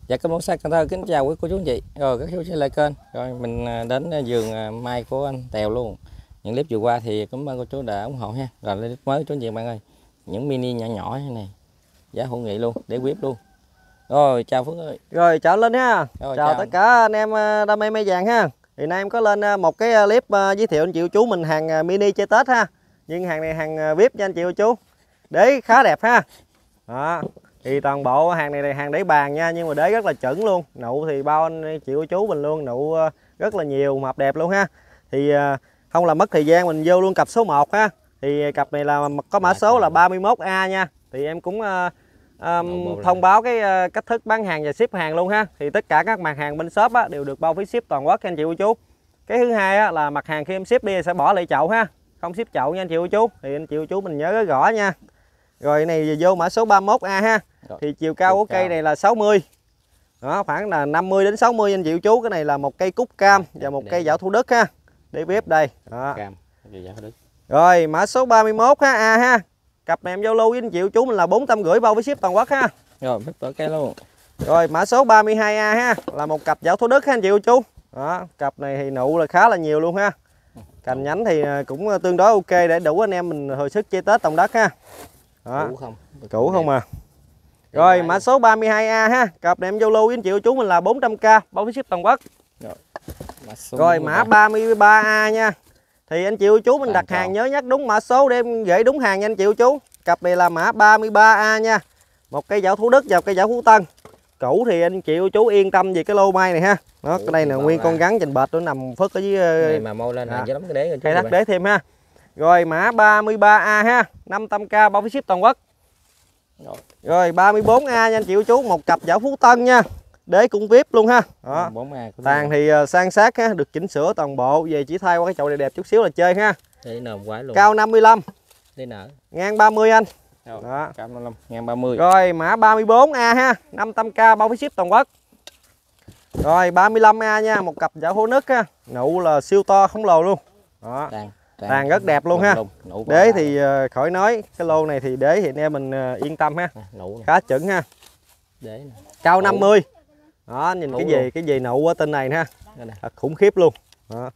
Dạ cảm ơn Cần Thơ, kính chào quý cô chú anh chị. Rồi các chú sẽ lại kênh. Rồi mình đến vườn mai của anh Tèo luôn. Những clip vừa qua thì cảm ơn cô chú đã ủng hộ ha. Rồi lên clip mới chú anh chị bạn ơi. Những mini nhỏ nhỏ như này. Giá hữu nghị luôn, để whip luôn. Rồi chào Phước ơi. Rồi chào Linh ha. Rồi, chào tất cả anh em đam mê mai vàng ha. Hiện nay em có lên một cái clip giới thiệu anh chị chú mình hàng mini chơi Tết ha. Nhưng hàng này hàng VIP nha anh chị chú. Đế khá đẹp ha. Đó. Thì toàn bộ hàng này là hàng đế bàn nha, nhưng mà đế rất là chuẩn luôn. Nụ thì bao anh chị chú mình luôn, nụ rất là nhiều, mập đẹp luôn ha. Thì không là mất thời gian mình vô luôn cặp số 1 ha. Thì cặp này là có mã số là 31A nha. Thì em cũng thông báo cái cách thức bán hàng và ship hàng luôn ha. Thì tất cả các mặt hàng bên shop á, đều được bao phí ship toàn quốc anh chị chú. Cái thứ hai á, là mặt hàng khi em ship đi sẽ bỏ lại chậu ha, không ship chậu nha anh chị chú. Thì anh chị chú mình nhớ rõ nha. Rồi này vô mã số 31A ha. Thì chiều cao của cây này là 60. Đó, khoảng là 50 đến 60 anh chị chú. Cái này là một cây cúc cam và một cây dạo Thủ Đức ha. Để bếp đây. Đó. Rồi mã số 31 ha, A ha. Cặp này em giao lưu với anh chị chú mình là 450 bao với ship toàn quốc ha. Rồi bếp tỏi cây luôn. Rồi mã số 32A ha, là một cặp dạo Thủ Đức ha anh chị chú. Đó, cặp này thì nụ là khá là nhiều luôn ha. Cành nhánh thì cũng tương đối ok để đủ anh em mình hồi sức chơi Tết trồng đất ha. Đó. Cũ không à. Rồi mã số 32A ha, cặp này em giao lưu với anh chị chú mình là 400k bao phí ship toàn quốc. Rồi mã 33A nha. Thì anh chị chú mình đặt hàng nhớ nhắc đúng mã số để em gửi đúng hàng nha anh chị chú. Cặp này là mã 33A nha. Một cây dạo Thủ Đức và cây dạo Phú Tân. Cũ thì anh chị chú yên tâm về cái lô mai này ha. Đó, cái đây là nguyên con rắn chành bệt nó nằm phất ở dưới này mà môi lên là lắm cái đế rồi. Cây đất đế thêm ha. Rồi mã 33A ha, 500k bao phí ship toàn quốc. Rồi 34A nha anh chị chú, một cặp dạo Phú Tân nha. Đế cũng VIP luôn ha. Đó. Tàn thì sang sát ha, được chỉnh sửa toàn bộ, về chỉ thay qua cái chậu đẹp đẹp chút xíu là chơi ha. Cao 55. Ngang 30 anh. Đó. Cao 55, ngang 30. Rồi mã 34A ha, 500k bao phí ship toàn quốc. Rồi 35A nha, một cặp dạo Thủ Đức ha. Nụ là siêu to khổng lồ luôn. Đó. Tàn rất đẹp luôn ha. Đế thì khỏi nói, cái lô này thì đế thì anh em mình yên tâm ha. Khá chuẩn ha. Cao 50. Đó, nhìn cái gì nụ ở tên này ha. Khủng khiếp luôn. Đó.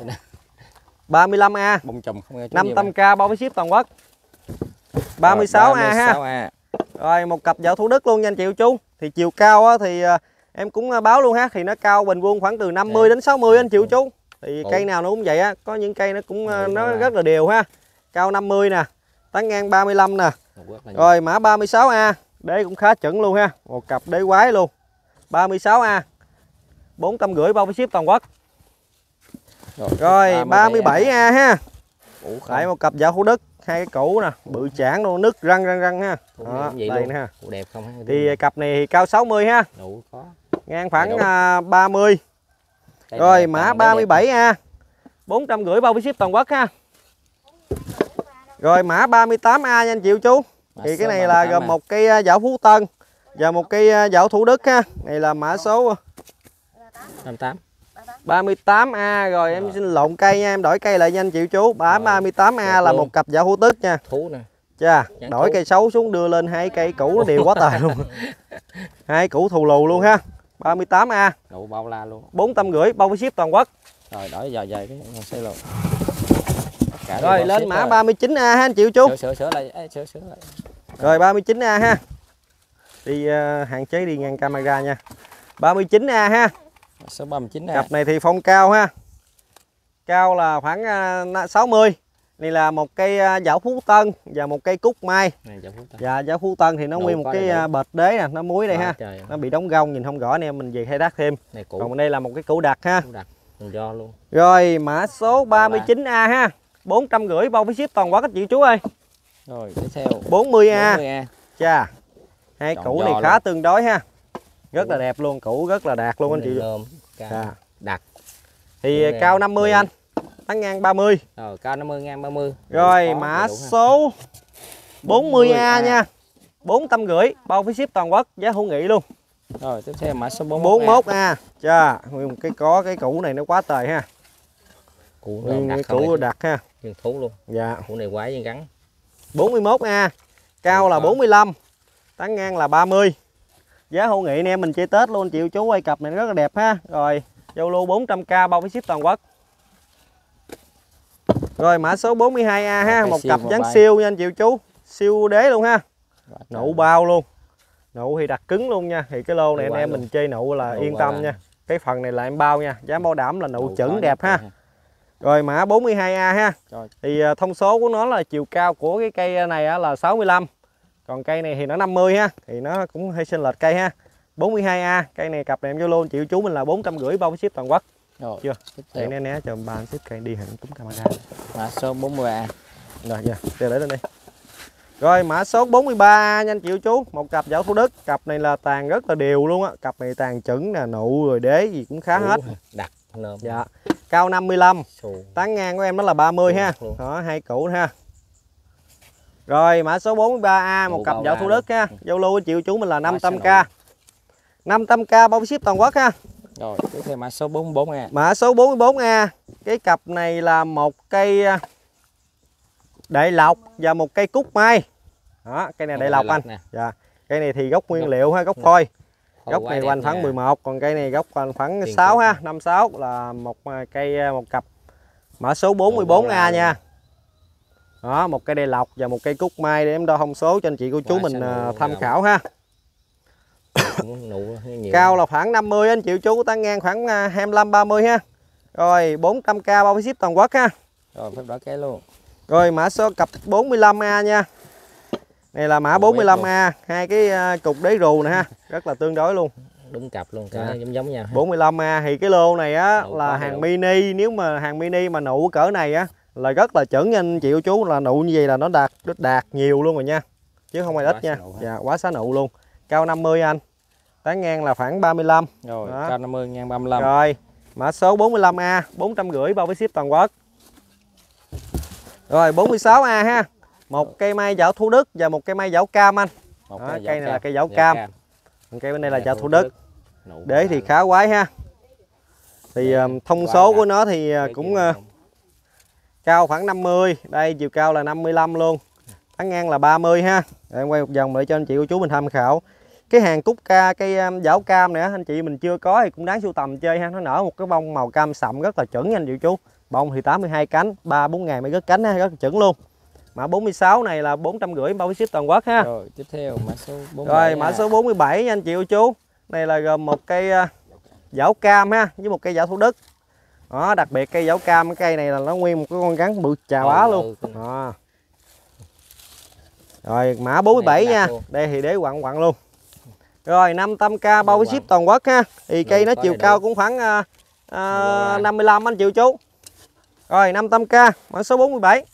35A 500k bao phí ship toàn quốc. 36A ha. Rồi một cặp dạo Thủ Đức luôn nha anh chị chú. Thì chiều cao á, thì em cũng báo luôn ha. Thì nó cao bình quân khoảng từ 50 đến 60 anh chị chú. Thì cây nào nó cũng vậy á, có những cây nó cũng nó rất là đều ha. Cao 50 nè, tán ngang 35 nè. Rồi mã 36A, đế cũng khá chuẩn luôn ha, một cặp đế quái luôn. 36A 450 bao phí ship toàn quốc. Rồi 37A ha. Lại một cặp dạo Thủ Đức, hai cái cũ nè, bự chảng luôn, nứt răng ha. Đó, đây nè ha. Đẹp không? Thì cặp này thì cao 60 ha. Ngang khoảng 30. Rồi mã 37A 450 bao phí ship toàn quốc ha. Rồi mã 38A nha anh chị chú. Thì cái này là gồm một cây dạo Phú Tân và một cây dạo Thủ Đức ha. Này là mã số 38A. Rồi em xin lộn cây nha, em đổi cây lại nha anh chị chú. 38A là một cặp dạo Thủ Đức nha. Chà, đổi cây xấu xuống đưa lên hai cây cũ nó đều quá tệ luôn. Hai cũ thù lù luôn ha. 38A. Đủ bao la luôn. 450 bao phí ship toàn quốc. Rồi đổi giờ cái xe luôn. Rồi lên mã 39A ha anh chị chú. Sửa lại. Rồi 39A ha. Đi hạn chế đi ngang camera nha. 39A ha. Số 39A. Cặp này thì phong cao ha. Cao là khoảng 60. Này là một cây dạo Phú Tân và một cây cúc mai. Dạ dạo Phú Tân thì nó nguyên một cái bệt đế nè, nó muối đây ha. Nó bị đóng gông nhìn không rõ anh em mình về khai thác thêm. Còn đây là một cái củ đặc ha. Luôn. Rồi mã số 39A ha. 450 bao phí ship toàn quốc các chị chú ơi. Rồi tiếp theo 40A. Chà. Hai củ này khá tương đối ha. Rất là đẹp luôn, củ rất là đạt luôn anh chị. Đặc. Thì cao 50 anh. Tán ngang 30. Rồi cao 50 ngang 30. Rồi mã số 40A nha. 450 bao phí ship toàn quốc, giá hữu nghị luôn. Rồi tiếp theo mã số 41A. Chà, nguyên cái củ này nó quá tời ha. Củ đặc ha. Thú luôn. Dạ. Củ này quái với gắn. 41A. Cao là 45. Tán ngang là 30. Giá hữu nghị anh em mình chơi Tết luôn chị chú ơi, cặp này rất là đẹp ha. Rồi giao lưu 400k bao phí ship toàn quốc. Rồi mã số 42A ha, một cặp dáng siêu nha anh chị chú. Siêu đế luôn ha. Nụ bao luôn. Nụ thì đặt cứng luôn nha. Thì cái lô này anh em mình chơi nụ là yên tâm nha. Cái phần này là em bao nha, giá bảo đảm là nụ chuẩn đẹp ha. Rồi mã 42A ha. Thì thông số của nó là chiều cao của cái cây này là 65. Còn cây này thì nó 50 ha. Thì nó cũng hơi chênh lệch cây ha. 42A, cây này cặp này em vô luôn chị chú mình là 450 bao ship toàn quốc. Rồi, chưa? Để né cho ba anh ship cây đi hẳn túm camera. Mã số 43A. Rồi nha, để lên đi. Rồi mã số 43 nha anh chị chú, một cặp dảo Thủ Đức, cặp này là tàn rất là đều luôn á, cặp này tàn chuẩn nè, nụ rồi đế gì cũng khá hết. Đặt nôm. Dạ. Cao 55. Tán ngang của em nó là 30 ha. Đó, hai củ ha. Rồi mã số 43A, một cặp dảo Thủ Đức ha. Giao lưu anh chị chú mình là 500k. 500k bao ship toàn quốc ha. Rồi, tiếp theo mã số 44A. Mã số 44A, cái cặp này là một cây đại lộc và một cây cúc mai. Đó, cây này đại lộc anh. Dạ. Cây này thì gốc nguyên liệu ha, gốc phôi. Gốc này quanh khoảng 11, còn cây này gốc quanh khoảng 6 ha, 56 là một cây, một cặp mã số 44A nha. Đó, một cây đại lộc và một cây cúc mai để em đo thông số cho anh chị cô chú mình tham khảo ha. Cao là khoảng 50 anh chị chú, tán ngang khoảng 25 30 ha. Rồi 400k bao ship toàn quốc ha. Rồi phép đỏ cái luôn. Rồi mã số cặp 45A nha. Này là mã 45A, hai cái cục đế rù nè ha, rất là tương đối luôn. Đúng cặp luôn, cả giống nhau. 45A thì cái lô này á là hàng mini, nếu mà hàng mini mà nụ cỡ này á là rất là chuẩn nha anh chị chú, là nụ như vậy là nó đạt nhiều luôn rồi nha. Chứ không phải ít nha. Dạ, quá xá nụ luôn. Cao 50 anh. Tán ngang là khoảng 35. Rồi, đó. Cao 50 ngang 35. Rồi, mã số 45A, 450 bao với ship toàn quốc. Rồi 46A ha. Một cây mai dảo Thủ Đức và một cây mai dảo cam anh. Đó, cây này là cây dảo cam. Còn cây bên đây là dảo Thủ Đức. Đế thì khá quái ha. Thì thông số của nó thì cũng cao khoảng 50. Đây chiều cao là 55 luôn. Tán ngang là 30 ha. Để em quay một vòng để cho anh chị cô chú mình tham khảo. Cái hàng cúc ca, cây dảo cam này anh chị mình chưa có thì cũng đáng sưu tầm chơi ha. Nó nở một cái bông màu cam sậm rất là chuẩn nha anh chị chú. Bông thì 82 cánh, 3-4 ngày mới gất cánh ha, rất là chuẩn luôn. Mã 46 này là 450 bao ship toàn quốc ha. Rồi tiếp theo mã số 47. Rồi mã số 47 nha anh chị chú. Này là gồm một cây dảo cam ha với một cây dảo Thủ Đức. Đó, đặc biệt cây dảo cam, cái cây này là nó nguyên một cái con rắn bự chà bá luôn. Đó. Rồi mã 47 nha. Đây thì đế quặng quặng luôn. Rồi 500k bao với ship toàn quốc ha. Thì cây nó chiều cao cũng khoảng 55 anh chị chú. Rồi 500k mã số 47.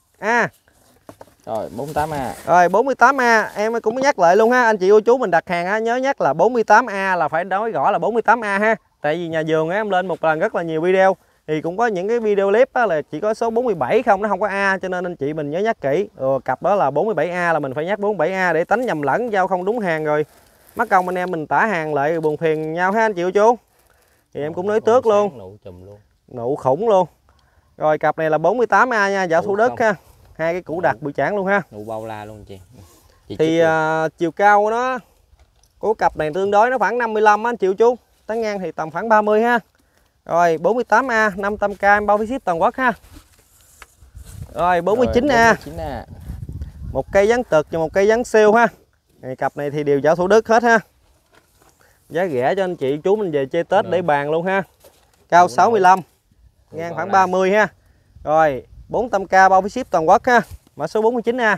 Rồi 48A. Rồi 48A em cũng nhắc lại luôn ha, anh chị cô chú mình đặt hàng á, nhớ nhắc là 48A là phải nói rõ là 48A ha. Tại vì nhà vườn em lên một lần rất là nhiều video thì cũng có những cái video clip á, là chỉ có số 47 không, nó không có A, cho nên anh chị mình nhớ nhắc kỹ. Cặp đó là 47A là mình phải nhắc 47A để tránh nhầm lẫn, giao không đúng hàng rồi mất công anh em mình tả hàng lại buồn phiền nhau ha anh chị cô chú. Thì em cũng nói tước luôn. Nụ khủng luôn. Rồi cặp này là 48A nha, dảo Thủ Đức ha. Hai cái củ đặc bự chản luôn ha. Nụ bao la luôn chị. Thì chiều cao của nó của cặp này tương đối nó khoảng 55 anh chị chú. Tán ngang thì tầm khoảng 30 ha. Rồi 48A 500k em bao phí ship toàn quốc ha. Rồi 49A. Một cây dán tực và một cây dán siêu ha. Cặp này thì đều dảo Thủ Đức hết ha. Giá rẻ cho anh chị chú mình về chơi Tết để bàn luôn ha. Cao 65, ngang khoảng 30 ha. Rồi 400k bao phí ship toàn quốc ha. Mã số 49A.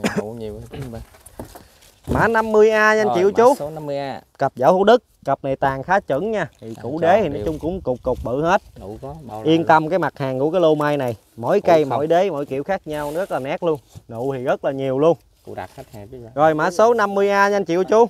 Mã 50A nha anh chị chú. Số 50A. Cặp dảo Thủ Đức, cặp này tàn khá chuẩn nha. Thì củ đế thì nói chung cũng cục bự hết. Yên tâm cái mặt hàng của cái lô mai này, mỗi cây mỗi đế mỗi kiểu khác nhau, rất là nét luôn. Nụ thì rất là nhiều luôn. Rồi mã số 50A nha anh chị chú.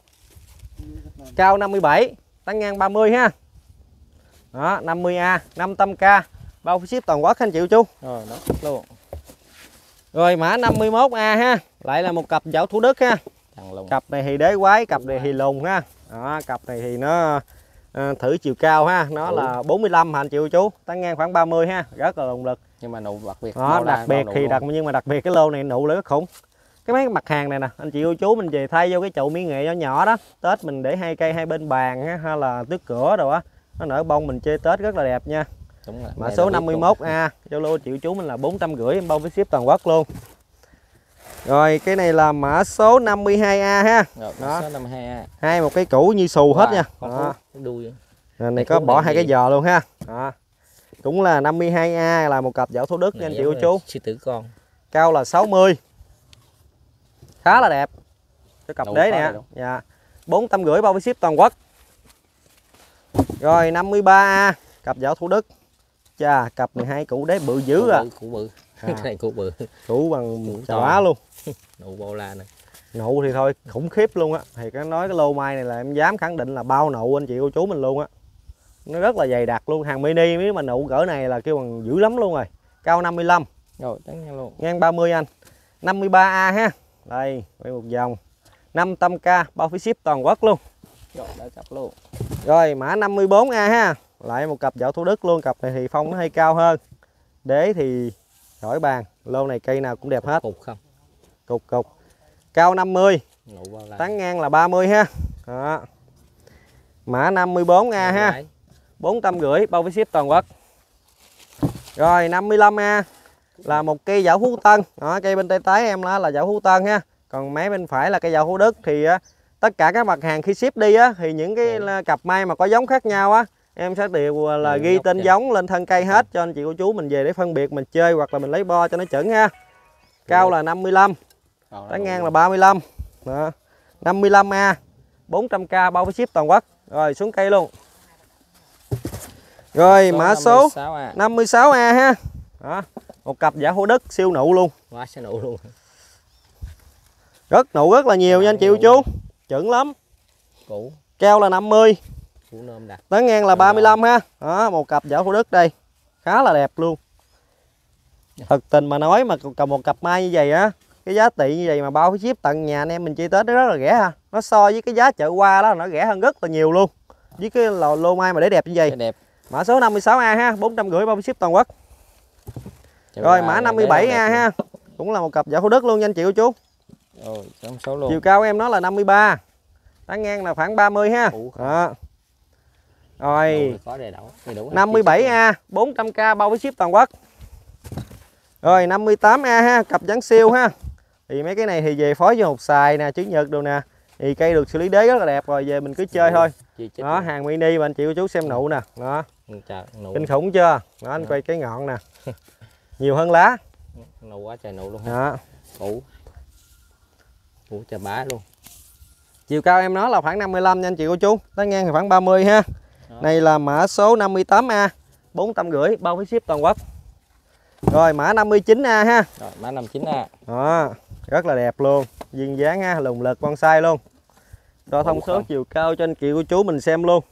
Cao 57, tán ngang 30 ha. Đó, 50A, 500k bao ship toàn quốc anh chị chú. Rồi nó luôn. Rồi mã 51A ha, lại là một cặp dảo Thủ Đức ha. Cặp này thì đế quái, cặp này thì lùn ha. Đó, cặp này thì nó thử chiều cao ha, nó là 45 hả anh chị chú, tán ngang khoảng 30 ha, rất là lùng lực. Nhưng mà nụ đặc biệt. Đó, đặc biệt thì nhưng mà đặc biệt cái lô này nụ rất khủng. cái mấy mặt hàng này nè anh chị cô chú mình về thay vô cái chậu mỹ nghệ nhỏ nhỏ đó, Tết mình để hai cây hai bên bàn ha, hay là tước cửa đồ á, nó nở bông mình chơi Tết rất là đẹp nha. Đúng rồi. Mã số 51A Zalo chị cô chú mình là 450 em bao phí ship toàn quốc luôn. Rồi cái này là mã số 52A ha. Rồi, đó. số 52A. Hai một cây củ như xù hết nha. Con đuôi. Này có bỏ hai cái giò luôn ha. Đó. Cũng là 52A, là một cặp dạo Thủ Đức nha anh chị cô chú. Sư tử con. Cao là 60. Khá là đẹp. Cái cặp đế nè. Dạ. 450 bao phí ship toàn quốc. Rồi 53A, cặp dạo Thủ Đức. Chà, cặp 12 củ đế bự dữ à. Củ bự. Cái này củ bự. Củ bằng chà bá luôn. Nụ bô la này. Nụ thì thôi khủng khiếp luôn á. Thì cái nói cái lô mai này là em dám khẳng định là bao nụ anh chị cô chú mình luôn á. Nó rất là dày đặc luôn. Hàng mini nếu mà nụ cỡ này là kêu bằng dữ lắm luôn rồi. Cao 55. Rồi tán ngang luôn. Ngang 30 anh. 53A ha. Đây, quay một vòng. 500k bao phí ship toàn quốc luôn. Rồi đã cặp luôn. Rồi mã 54A ha. Lại một cặp dạo Thủ Đức luôn. Cặp này thì phong nó hơi cao hơn. Đế thì đổi bàn. Lô này cây nào cũng đẹp hết. Cục không? Cục. Cao 50. Nụ bao la. Tán ngang là 30 ha. Đó. Mã 54A ha. 450 bao phí ship toàn quốc. Rồi 55A là một cây dạo Phú Tân. Đó, cây bên tay trái em đó là dạo Phú Tân ha. Còn mấy bên phải là cây dạo Thủ Đức. Thì tất cả các mặt hàng khi ship đi á, thì những cái cặp mai mà có giống khác nhau á, em sẽ đều là ghi tên giống lên thân cây hết cho anh chị cô chú mình về để phân biệt mình chơi hoặc là mình lấy bo cho nó chuẩn ha. Cao là 55. Tán ngang là 35. Đó. 55A 400k bao phí ship toàn quốc. Rồi xuống cây luôn. Rồi mã số 56A ha. Đó. Một cặp giả Thủ Đức siêu nụ luôn. Quá sẽ nụ luôn. Nụ rất là nhiều nha anh chị cô chú. Chuẩn lắm. Củ. Cao là 50. Củ nôm đặt. Tán ngang là 35 ha. Đó, một cặp giả Thủ Đức đây. Khá là đẹp luôn. Thật tình mà nói mà cầm một cặp mai như vậy á, cái giá trị như vậy mà bao phí ship tận nhà anh em mình chơi Tết nó rất là rẻ ha. Nó so với cái giá chợ qua đó nó rẻ hơn rất là nhiều luôn. Với cái lô mai mà để đẹp như vậy. Đẹp. Mã số 56A ha, 450 bao phí ship toàn quốc. Rồi mã 57A ha. Cũng là một cặp dạo Thủ Đức luôn nha anh chị cô chú. Rồi, số luôn. Chiều cao em nó là 53. Tán ngang là khoảng 30 ha. Đó. Rồi 57A 400k bao phí ship toàn quốc. Rồi 58A ha, cặp dáng siêu ha. Thì mấy cái này thì về phối vô hộp xài nè, chứng nhật đồ nè. Thì cây được xử lý đế rất là đẹp rồi, về mình cứ chơi thôi. Đó, hàng mini mà anh chị cô chú xem nụ nè. Đó. Kinh khủng chưa? Đó, anh quay cái ngọn nè. Nhiều hơn lá. Nụ quá trời nụ luôn. Đó. Củ chà bá luôn. Chiều cao em nó là khoảng 55 nha anh chị cô chú. Tán ngang thì khoảng 30 ha. Đó. Này là mã số 58A 450 bao phí ship toàn quốc. Rồi mã 59A ha. Rồi mã 59A. Đó, rất là đẹp luôn. Duyên dáng ha, lùng lực bonsai luôn. Cho thông số chiều cao cho anh chị cô chú mình xem luôn.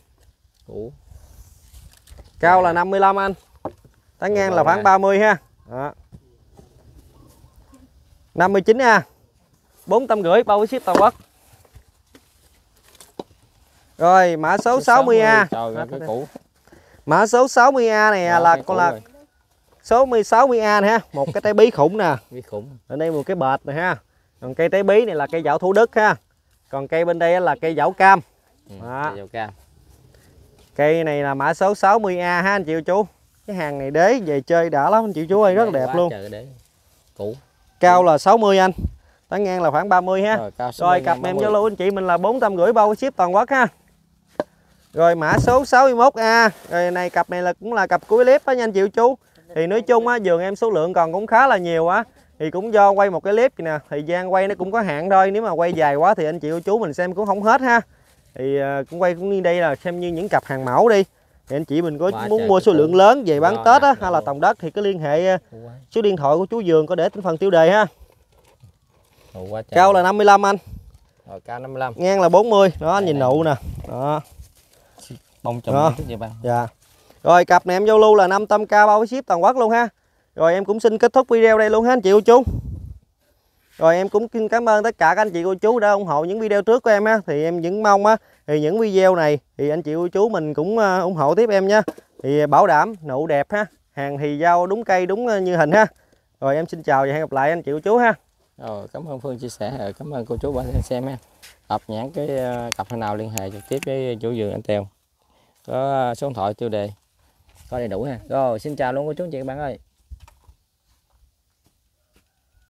Cao là 55 anh. Tán ngang là khoảng 30 ha. Đó. 59A 450 bao phí ship toàn quốc. Rồi mã số 60A. Mã số 60A này là con là số 60A này ha, một cái trái bí khủng nè. Ở đây một cái bệt này ha. Còn cây trái bí này là cây dạo Thủ Đức ha. Còn cây bên đây là cây dạo cam. Cây này là mã số 60A ha anh chị chú. Cái hàng này đế về chơi đã lắm anh chị chú ơi, rất là đẹp luôn. Cao là 60 anh. Tán ngang là khoảng 30 ha. Rồi cặp em cho lưu anh chị mình là 450 bao ship toàn quốc ha. Rồi mã số 61A. Rồi này cặp này là cũng là cặp cuối clip đó nha anh chị chú. Thì nói chung á, vườn em số lượng còn cũng khá là nhiều á. Thì cũng do quay một cái clip nè, thời gian quay nó cũng có hạn thôi. Nếu mà quay dài quá thì anh chị cô chú mình xem cũng không hết ha. Thì cũng quay cũng như đây là xem như những cặp hàng mẫu đi. Thì anh chị mình có muốn mua số lượng lớn về bán Tết á, hay là trồng đất thì cứ liên hệ số điện thoại của chú Vườn có để trên phần tiêu đề ha. Cao là 55 anh. Rồi cao 55. Ngang là 40. Đó anh nhìn nụ nè. Đó. Bông chùm vậy bạn. Dạ. Rồi cặp này em giao lưu là 500k bao ship toàn quốc luôn ha. Rồi em cũng xin kết thúc video đây luôn ha anh chị cô chú. Rồi em cũng cảm ơn tất cả các anh chị cô chú đã ủng hộ những video trước của em ha. Thì em vẫn mong á, thì những video này thì anh chị cô chú mình cũng ủng hộ tiếp em nha. Thì bảo đảm nụ đẹp ha. Hàng thì giao đúng cây đúng như hình ha. Rồi em xin chào và hẹn gặp lại anh chị cô chú ha. Rồi cảm ơn Phương chia sẻ, rồi cảm ơn cô chú bạn xem ha. Hợp nhãn cái cặp nào liên hệ trực tiếp với chủ vườn anh Tèo, có số điện thoại tiêu đề có đầy đủ ha. Rồi xin chào luôn cô chú anh chị các bạn ơi.